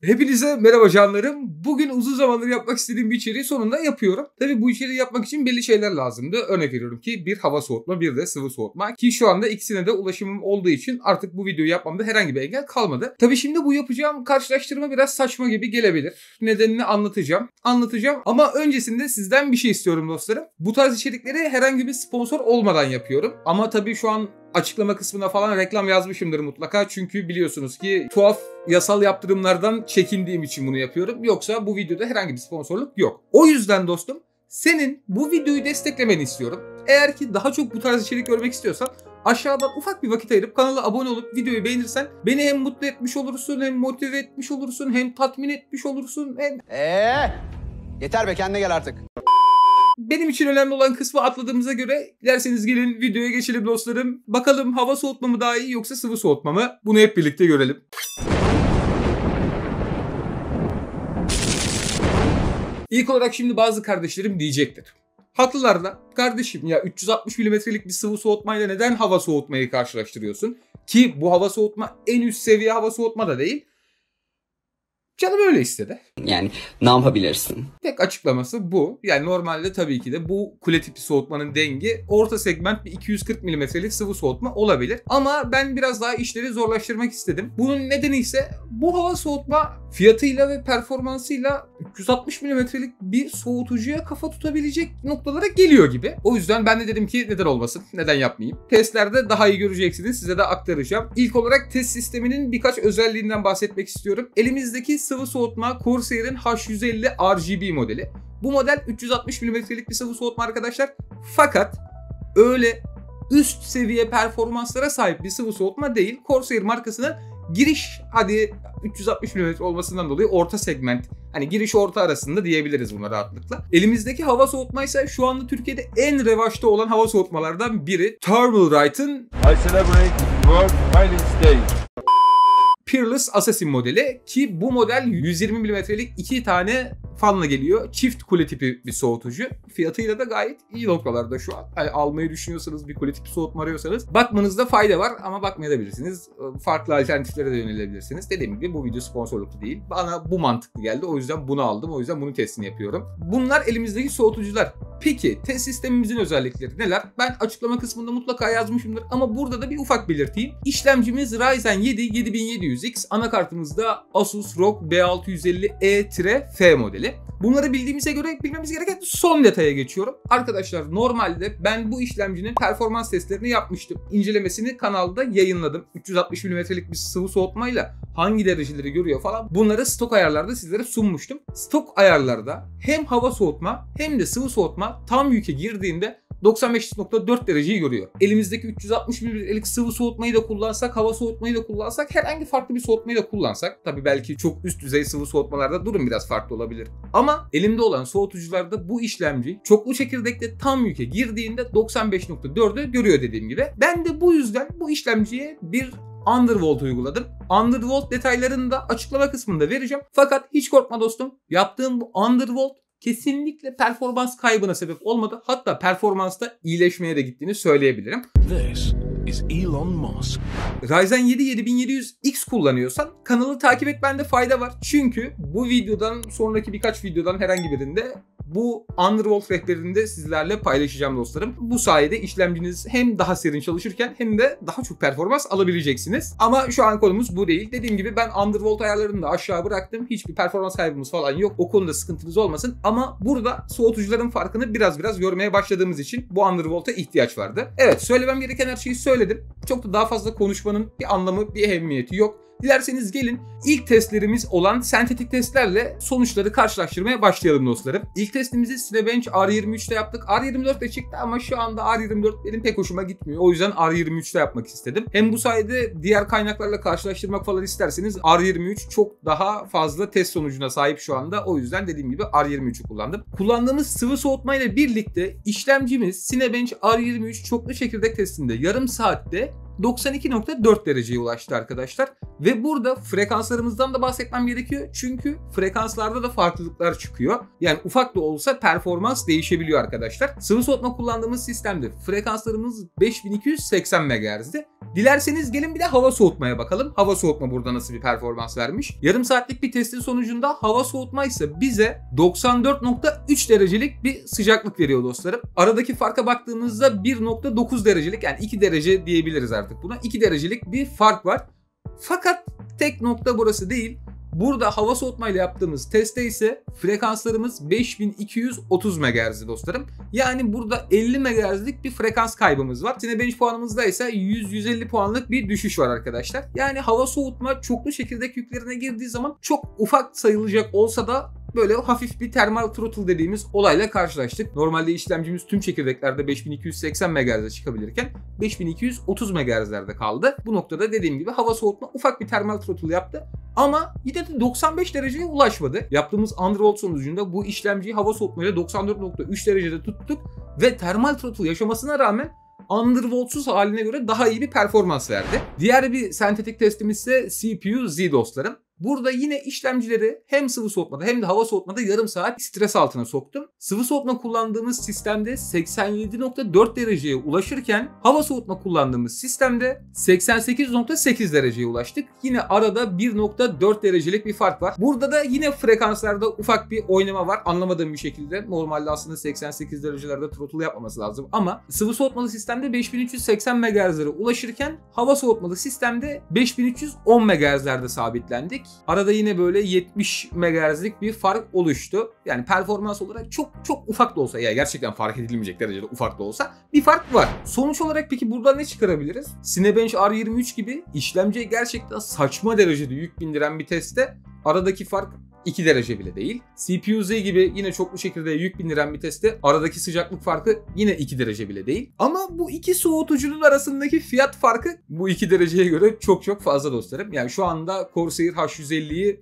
Hepinize merhaba canlarım. Bugün uzun zamandır yapmak istediğim bir içeriği sonunda yapıyorum. Tabii bu içeriği yapmak için belli şeyler lazımdı. Örnek veriyorum ki bir hava soğutma, bir de sıvı soğutma. Ki şu anda ikisine de ulaşımım olduğu için artık bu videoyu yapmamda herhangi bir engel kalmadı. Tabii şimdi bu yapacağım karşılaştırma biraz saçma gibi gelebilir. Nedenini anlatacağım. Ama öncesinde sizden bir şey istiyorum dostlarım. Bu tarz içerikleri herhangi bir sponsor olmadan yapıyorum. Ama tabii şu an açıklama kısmına falan reklam yazmışımdır mutlaka. Çünkü biliyorsunuz ki tuhaf yasal yaptırımlardan çekindiğim için bunu yapıyorum. Yoksa bu videoda herhangi bir sponsorluk yok. O yüzden dostum senin bu videoyu desteklemeni istiyorum. Eğer ki daha çok bu tarz içerik görmek istiyorsan aşağıdan ufak bir vakit ayırıp kanala abone olup videoyu beğenirsen beni hem mutlu etmiş olursun, hem motive etmiş olursun, hem tatmin etmiş olursun, hem... Yeter be, kendine gel artık. Benim için önemli olan kısmı atladığımıza göre dilerseniz gelin videoya geçelim dostlarım. Bakalım hava soğutma mı daha iyi yoksa sıvı soğutma mı? Bunu hep birlikte görelim. İlk olarak şimdi bazı kardeşlerim diyecektir. Haklılar da, kardeşim ya 360 milimetrelik bir sıvı soğutmayla neden hava soğutmayı karşılaştırıyorsun? Ki bu hava soğutma en üst seviye hava soğutma da değil. Canım öyle istedi. Yani ne yapabilirsin? Tek açıklaması bu. Yani normalde tabii ki de bu kule tipi soğutmanın dengi orta segment bir 240 milimetrelik sıvı soğutma olabilir. Ama ben biraz daha işleri zorlaştırmak istedim. Bunun nedeni ise bu hava soğutma fiyatıyla ve performansıyla 360 milimetrelik bir soğutucuya kafa tutabilecek noktalara geliyor gibi. O yüzden ben de dedim ki neden olmasın, neden yapmayayım. Testlerde daha iyi göreceksiniz, size de aktaracağım. İlk olarak test sisteminin birkaç özelliğinden bahsetmek istiyorum. Elimizdeki sıvı soğutma Corsair'in H150 RGB modeli. Bu model 360 milimetrelik bir sıvı soğutma arkadaşlar. Fakat öyle üst seviye performanslara sahip bir sıvı soğutma değil. Corsair markasının giriş, hadi 360 mm olmasından dolayı orta segment, hani giriş orta arasında diyebiliriz buna rahatlıkla. Elimizdeki hava soğutma ise şu anda Türkiye'de en revaçta olan hava soğutmalardan biri. Thermalright'ın Peerless Assassin modeli, ki bu model 120 milimetrelik 2 tane fanla geliyor. Çift kule tipi bir soğutucu. Fiyatıyla da gayet iyi noktalarda şu an. Yani almayı düşünüyorsanız, bir kule tipi soğutma arıyorsanız bakmanızda fayda var ama bakmayabilirsiniz. Farklı alternatiflere de yönelebilirsiniz. Dediğim gibi bu video sponsorluklu değil. Bana bu mantıklı geldi. O yüzden bunu aldım. O yüzden bunu testini yapıyorum. Bunlar elimizdeki soğutucular. Peki test sistemimizin özellikleri neler? Ben açıklama kısmında mutlaka yazmışımdır ama burada da bir ufak belirteyim. İşlemcimiz Ryzen 7 7700X, anakartımızda Asus ROG B650E-F modeli. Bunları bildiğimize göre bilmemiz gereken son detaya geçiyorum. Arkadaşlar normalde ben bu işlemcinin performans testlerini yapmıştım. İncelemesini kanalda yayınladım. 360 milimetrelik bir sıvı soğutmayla hangi dereceleri görüyor falan. Bunları stok ayarlarda sizlere sunmuştum. Stok ayarlarda hem hava soğutma hem de sıvı soğutma tam yüke girdiğinde 95.4 dereceyi görüyor. Elimizdeki 360 milimetrelik sıvı soğutmayı da kullansak, hava soğutmayı da kullansak, herhangi farklı bir soğutmayı da kullansak, tabii belki çok üst düzey sıvı soğutmalarda durum biraz farklı olabilir. Ama elimde olan soğutucularda bu işlemci çoklu çekirdekte tam yüke girdiğinde 95.4'ü görüyor dediğim gibi. Ben de bu yüzden bu işlemciye bir Undervolt uyguladım. Undervolt detaylarını da açıklama kısmında vereceğim. Fakat hiç korkma dostum. Yaptığım bu Undervolt kesinlikle performans kaybına sebep olmadı. Hatta performansta iyileşmeye de gittiğini söyleyebilirim. This is Elon Musk. Ryzen 7 7700X kullanıyorsan kanalı takip etmende fayda var. Çünkü bu videodan sonraki birkaç videodan herhangi birinde bu Undervolt rehberini de sizlerle paylaşacağım dostlarım. Bu sayede işlemciniz hem daha serin çalışırken hem de daha çok performans alabileceksiniz. Ama şu an konumuz bu değil. Dediğim gibi ben Undervolt ayarlarını da aşağı bıraktım. Hiçbir performans kaybımız falan yok. O konuda sıkıntınız olmasın. Ama burada soğutucuların farkını biraz görmeye başladığımız için bu Undervolt'a ihtiyaç vardı. Evet, söylemem gereken her şeyi söyledim. Çok da daha fazla konuşmanın bir anlamı, bir ehemmiyeti yok. Dilerseniz gelin ilk testlerimiz olan sentetik testlerle sonuçları karşılaştırmaya başlayalım dostlarım. İlk testimizi Cinebench R23'te yaptık. R24'te çıktı ama şu anda R24 benim pek hoşuma gitmiyor. O yüzden R23'te yapmak istedim. Hem bu sayede diğer kaynaklarla karşılaştırmak falan isterseniz R23 çok daha fazla test sonucuna sahip şu anda. O yüzden dediğim gibi R23'ü kullandım. Kullandığımız sıvı soğutma ile birlikte işlemcimiz Cinebench R23 çoklu çekirdek testinde yarım saatte 92.4 dereceye ulaştı arkadaşlar. Ve burada frekanslarımızdan da bahsetmem gerekiyor. Çünkü frekanslarda da farklılıklar çıkıyor. Yani ufak da olsa performans değişebiliyor arkadaşlar. Sıvı soğutma kullandığımız sistemde frekanslarımız 5280 MHz'di. Dilerseniz gelin bir de hava soğutmaya bakalım. Hava soğutma burada nasıl bir performans vermiş? Yarım saatlik bir testin sonucunda hava soğutma ise bize 94.3 derecelik bir sıcaklık veriyor dostlarım. Aradaki farka baktığımızda 1.9 derecelik, yani 2 derece diyebiliriz artık buna. 2 derecelik bir fark var. Fakat tek nokta burası değil. Burada hava soğutmayla yaptığımız testte ise frekanslarımız 5230 MHz dostlarım. Yani burada 50 MHz'lik bir frekans kaybımız var. Cinebench puanımızda ise 100-150 puanlık bir düşüş var arkadaşlar. Yani hava soğutma çoklu çekirdek yüklerine girdiği zaman çok ufak sayılacak olsa da böyle hafif bir thermal throttle dediğimiz olayla karşılaştık. Normalde işlemcimiz tüm çekirdeklerde 5280 MHz'e çıkabilirken 5230 MHz'lerde kaldı. Bu noktada dediğim gibi hava soğutma ufak bir thermal throttle yaptı. Ama yine de 95 dereceye ulaşmadı. Yaptığımız undervolt sonucunda bu işlemciyi hava soğutmayla 94.3 derecede tuttuk ve thermal throttle yaşamasına rağmen undervoltsuz haline göre daha iyi bir performans verdi. Diğer bir sentetik testimiz ise CPU-Z dostlarım. Burada yine işlemcileri hem sıvı soğutmada hem de hava soğutmada yarım saat stres altına soktum. Sıvı soğutma kullandığımız sistemde 87.4 dereceye ulaşırken hava soğutma kullandığımız sistemde 88.8 dereceye ulaştık. Yine arada 1.4 derecelik bir fark var. Burada da yine frekanslarda ufak bir oynama var. Anlamadığım bir şekilde. Normalde aslında 88 derecelerde throttle yapmaması lazım ama sıvı soğutmalı sistemde 5380 MHz'lere ulaşırken hava soğutmalı sistemde 5310 MHz'lerde sabitlendik. Arada yine böyle 70 MHz'lik bir fark oluştu. Yani performans olarak çok ufak da olsa, ya gerçekten fark edilmeyecek derecede ufak da olsa bir fark var. Sonuç olarak peki buradan ne çıkarabiliriz? Cinebench R23 gibi işlemciye gerçekten saçma derecede yük bindiren bir testte aradaki fark 2 derece bile değil. CPU-Z gibi yine çoklu çekirdeğe yük bindiren bir testte aradaki sıcaklık farkı yine 2 derece bile değil. Ama bu iki soğutucunun arasındaki fiyat farkı bu 2 dereceye göre çok fazla dostlarım. Yani şu anda Corsair H150'yi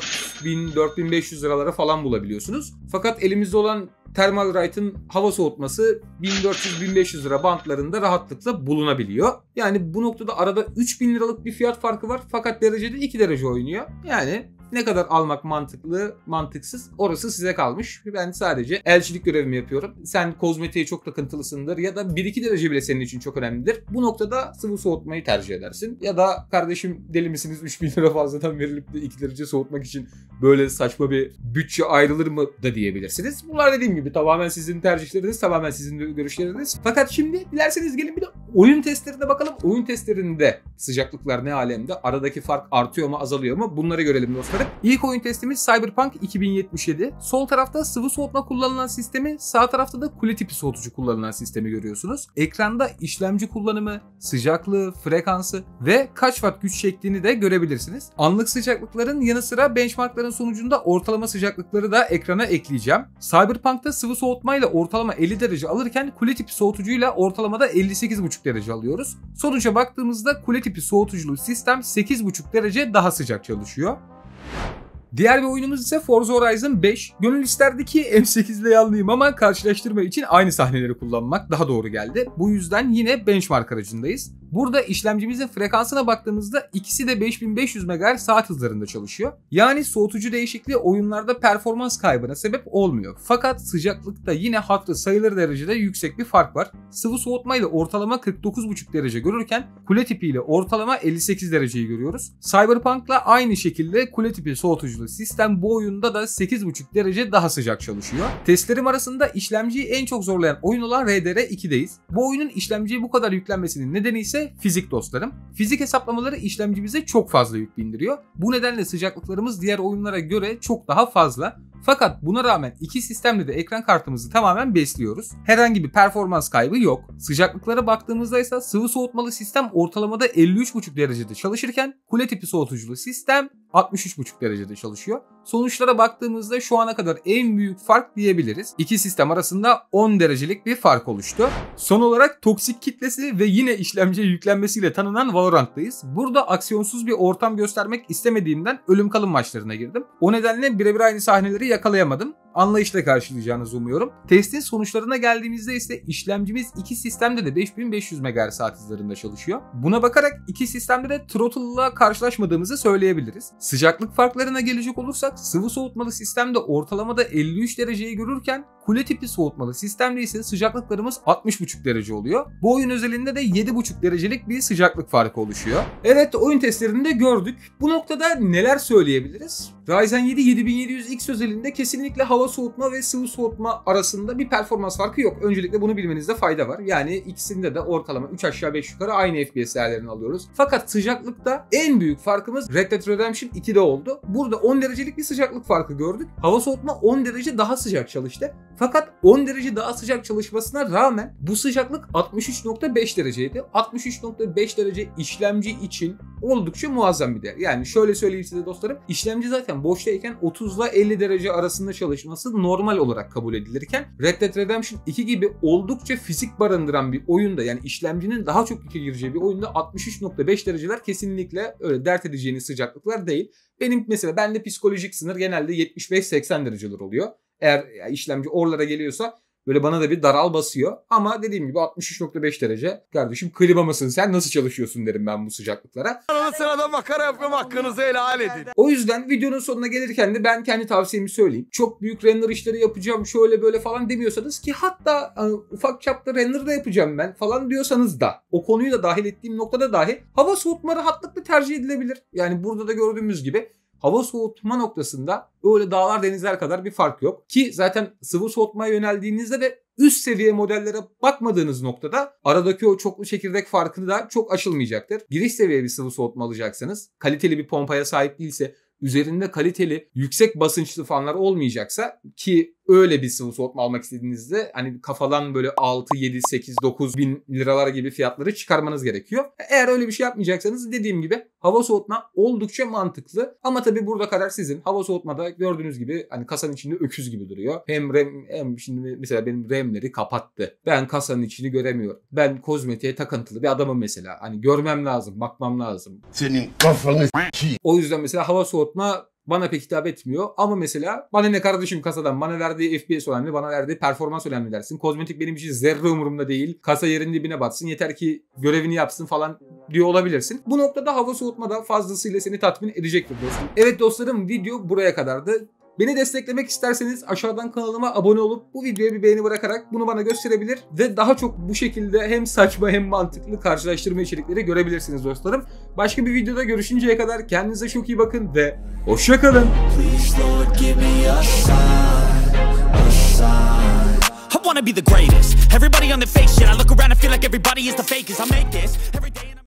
4000-4500 liralara falan bulabiliyorsunuz. Fakat elimizde olan Thermalright'ın hava soğutması 1400-1500 lira bantlarında rahatlıkla bulunabiliyor. Yani bu noktada arada 3000 liralık bir fiyat farkı var fakat derecede 2 derece oynuyor. Yani ne kadar almak mantıklı, mantıksız orası size kalmış. Ben sadece elçilik görevimi yapıyorum. Sen kozmetiğe çok takıntılısındır ya da 1-2 derece bile senin için çok önemlidir. Bu noktada sıvı soğutmayı tercih edersin. Ya da kardeşim deli misiniz 3000 lira fazladan verilip de 2 derece soğutmak için böyle saçma bir bütçe ayrılır mı da diyebilirsiniz. Bunlar dediğim gibi tamamen sizin tercihleriniz, tamamen sizin görüşleriniz. Fakat şimdi dilerseniz gelin bir de oyun testlerine bakalım. Oyun testlerinde sıcaklıklar ne alemde? Aradaki fark artıyor mu, azalıyor mu? Bunları görelim dostlar. İlk oyun testimiz Cyberpunk 2077. Sol tarafta sıvı soğutma kullanılan sistemi, sağ tarafta da kule tipi soğutucu kullanılan sistemi görüyorsunuz. Ekranda işlemci kullanımı, sıcaklığı, frekansı ve kaç watt güç çektiğini de görebilirsiniz. Anlık sıcaklıkların yanı sıra benchmarkların sonucunda ortalama sıcaklıkları da ekrana ekleyeceğim. Cyberpunk'ta sıvı soğutmayla ortalama 50 derece alırken kule tipi soğutucuyla ortalamada 58,5 derece alıyoruz. Sonuca baktığımızda kule tipi soğutuculu sistem 8,5 derece daha sıcak çalışıyor. Diğer bir oyunumuz ise Forza Horizon 5. Gönül isterdi ki M8'le yanlıyım ama karşılaştırma için aynı sahneleri kullanmak daha doğru geldi. Bu yüzden yine benchmark aracındayız. Burada işlemcimizin frekansına baktığımızda ikisi de 5500 MHz saat hızlarında çalışıyor. Yani soğutucu değişikliği oyunlarda performans kaybına sebep olmuyor. Fakat sıcaklıkta yine hatırı sayılır derecede yüksek bir fark var. Sıvı soğutma ile ortalama 49,5 derece görürken kule tipi ile ortalama 58 dereceyi görüyoruz. Cyberpunk'la aynı şekilde kule tipi soğutuculu sistem bu oyunda da 8,5 derece daha sıcak çalışıyor. Testlerim arasında işlemciyi en çok zorlayan oyun olan RDR2'deyiz. Bu oyunun işlemciye bu kadar yüklenmesinin nedeni ise fizik dostlarım. Fizik hesaplamaları işlemcimize çok fazla yük bindiriyor. Bu nedenle sıcaklıklarımız diğer oyunlara göre çok daha fazla. Fakat buna rağmen iki sistemle de ekran kartımızı tamamen besliyoruz. Herhangi bir performans kaybı yok. Sıcaklıklara baktığımızda ise sıvı soğutmalı sistem ortalamada 53,5 derecede çalışırken kule tipi soğutuculu sistem 63,5 derecede çalışıyor. Sonuçlara baktığımızda şu ana kadar en büyük fark diyebiliriz. İki sistem arasında 10 derecelik bir fark oluştu. Son olarak toksik kitlesi ve yine işlemciye yüklenmesiyle tanınan Valorant'tayız. Burada aksiyonsuz bir ortam göstermek istemediğimden ölüm kalım maçlarına girdim. O nedenle birebir aynı sahneleri yakalayamadım. Anlayışla karşılayacağınızı umuyorum. Testin sonuçlarına geldiğimizde ise işlemcimiz iki sistemde de 5500 MHz saat hızlarında çalışıyor. Buna bakarak iki sistemde de throttle'la karşılaşmadığımızı söyleyebiliriz. Sıcaklık farklarına gelecek olursak sıvı soğutmalı sistemde ortalamada 53 dereceyi görürken Kule tipi soğutmalı sistemde ise sıcaklıklarımız 60,5 derece oluyor. Bu oyun özelinde de 7,5 derecelik bir sıcaklık farkı oluşuyor. Evet, oyun testlerinde gördük. Bu noktada neler söyleyebiliriz? Ryzen 7 7700X özelinde kesinlikle hava soğutma ve sıvı soğutma arasında bir performans farkı yok. Öncelikle bunu bilmenizde fayda var. Yani ikisinde de ortalama 3 aşağı 5 yukarı aynı FPS değerlerini alıyoruz. Fakat sıcaklıkta en büyük farkımız Red Dead Redemption 2'de oldu. Burada 10 derecelik bir sıcaklık farkı gördük. Hava soğutma 10 derece daha sıcak çalıştı. Fakat 10 derece daha sıcak çalışmasına rağmen bu sıcaklık 63,5 dereceydi. 63,5 derece işlemci için oldukça muazzam bir değer. Yani şöyle söyleyeyim size dostlarım. İşlemci zaten boştayken 30 ile 50 derece arasında çalışması normal olarak kabul edilirken Red Dead Redemption 2 gibi oldukça fizik barındıran bir oyunda, yani işlemcinin daha çok yükü gireceği bir oyunda 63,5 dereceler kesinlikle öyle dert edeceğiniz sıcaklıklar değil. Benim mesela bende psikolojik sınır genelde 75-80 dereceler oluyor. Eğer işlemci oralara geliyorsa böyle bana da bir daral basıyor. Ama dediğim gibi 63,5 derece. Kardeşim klima mısın sen, nasıl çalışıyorsun derim ben bu sıcaklıklara. Arada sırada makara yapıyorum, hakkınızı helal edin. O yüzden videonun sonuna gelirken de ben kendi tavsiyemi söyleyeyim. Çok büyük render işleri yapacağım şöyle böyle falan demiyorsanız, ki hatta ufak çapta render da yapacağım ben falan diyorsanız da, o konuyu da dahil ettiğim noktada dahi hava soğutma rahatlıkla tercih edilebilir. Yani burada da gördüğümüz gibi hava soğutma noktasında öyle dağlar denizler kadar bir fark yok. Ki zaten sıvı soğutmaya yöneldiğinizde ve üst seviye modellere bakmadığınız noktada aradaki o çoklu çekirdek farkını da çok aşılmayacaktır. Giriş seviye bir sıvı soğutma alacaksanız, kaliteli bir pompaya sahip değilse, üzerinde kaliteli yüksek basınçlı fanlar olmayacaksa, ki öyle bir sıvı soğutma almak istediğinizde hani kafadan böyle 6, 7, 8, 9 bin liralar gibi fiyatları çıkarmanız gerekiyor. Eğer öyle bir şey yapmayacaksanız dediğim gibi hava soğutma oldukça mantıklı. Ama tabii burada karar sizin. Hava soğutmada gördüğünüz gibi hani kasanın içinde öküz gibi duruyor. Hem şimdi mesela benim RAM'leri kapattı. Ben kasanın içini göremiyorum. Ben kozmetiğe takıntılı bir adamım mesela. Hani görmem lazım, bakmam lazım. Senin kafanı O yüzden mesela hava soğutma bana pek hitap etmiyor. Ama mesela bana ne kardeşim kasadan, bana verdiği FPS önemli, bana verdiği performans önemli dersin. Kozmetik benim için zerre umurumda değil. Kasa yerin dibine batsın, yeter ki görevini yapsın falan diyor olabilirsin. Bu noktada hava soğutma da fazlasıyla seni tatmin edecektir dostum. Evet dostlarım, video buraya kadardı. Beni desteklemek isterseniz aşağıdan kanalıma abone olup bu videoya bir beğeni bırakarak bunu bana gösterebilir ve daha çok bu şekilde hem saçma hem mantıklı karşılaştırma içerikleri görebilirsiniz dostlarım. Başka bir videoda görüşünceye kadar kendinize çok iyi bakın ve hoşça kalın. I wanna be the greatest. Everybody on the fake shit. I look around and feel like everybody is the fakest. I make this every day.